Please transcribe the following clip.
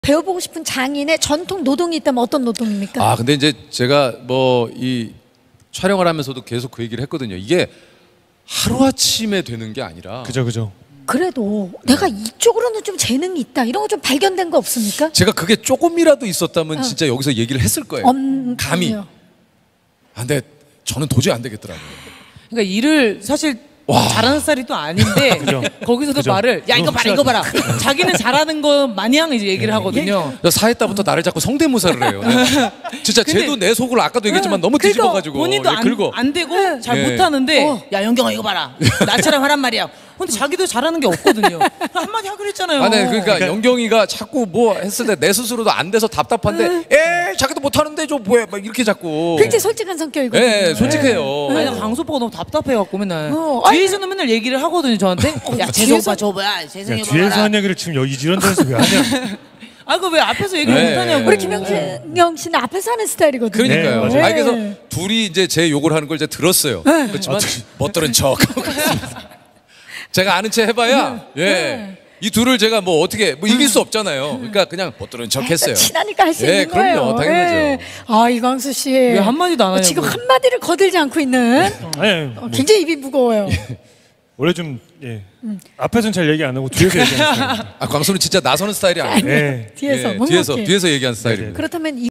배워보고 싶은 장인의 전통 노동이 있다면 어떤 노동입니까? 아 근데 이제 제가 뭐 이 촬영을 하면서도 계속 그 얘기를 했거든요. 이게 하루아침에 되는 게 아니라 그죠. 그래도 내가 이쪽으로는 좀 재능이 있다 이런 거 좀 발견된 거 없습니까? 제가 그게 조금이라도 있었다면 진짜 여기서 얘기를 했을 거예요. 감히. 아, 근데 저는 도저히 안 되겠더라고요. 그러니까 일을 사실 잘하는 스타일이 또 아닌데 거기서도 말을 야 이거 봐라 이거 봐라 자기는 잘하는 거 마냥 이제 얘기를 하거든요. 4회 때부터 나를 자꾸 성대모사를 해요. 진짜 쟤도 내 속을 아까도 얘기했지만 너무 뒤집어가지고 본인도 안 되고 잘 못하는데 야 영경아 이거 봐라 나처럼 하란 말이야. 근데 자기도 잘하는 게 없거든요. 한마디 하기로 했잖아요. 아, 네, 그러니까 영경이가 자꾸 뭐 했을 때 내 스스로도 안 돼서 답답한데 에 자기도 못하는데 저 뭐야 막 이렇게 자꾸 굉장히 솔직한 성격이거든요. 네, 솔직해요. 아니 강수 오빠가 너무 답답해갖고 맨날 뒤에서는 맨날 얘기를 하거든요 저한테. 야 재성 오빠 저 뭐야 재성이 봐라. 뒤에서 한 얘기를 지금 여기 이런 데서 왜 하냐? 아 그 왜 앞에서 얘기를 못하냐고. 우리 김영경 씨는 앞에서 하는 스타일이거든요. 그러니까요. 네, 아니, 그래서 둘이 이제 제 욕을 하는 걸 이제 들었어요. 그렇지만 못 들은 척하고 있습니다. 제가 아는 체 해봐야 이 둘을 제가 뭐 어떻게 뭐 이길 수 없잖아요. 그러니까 그냥 못 들은 척했어요. 친하니까 할 수 있는 거예요. 그럼요, 당연하죠. 아 이광수 씨 왜 한마디도 안 하냐고. 지금 한마디를 거들지 않고 있는 굉장히 입이 무거워요. 원래 좀 앞에서는 잘 얘기 안 하고 뒤에서 얘기하는 스타일. 아 광수는 진짜 나서는 스타일이 아니에요. 뒤에서 뒤에서 얘기하는 스타일입니다. 그렇다면